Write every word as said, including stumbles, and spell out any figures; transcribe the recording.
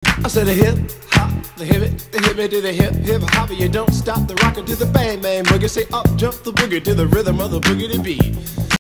I said a hip hop, the hip it, the hip it to the hip hip hop. You don't stop the rocker to the bang bang boogie. Say up jump the boogie to the rhythm of the boogie to beat.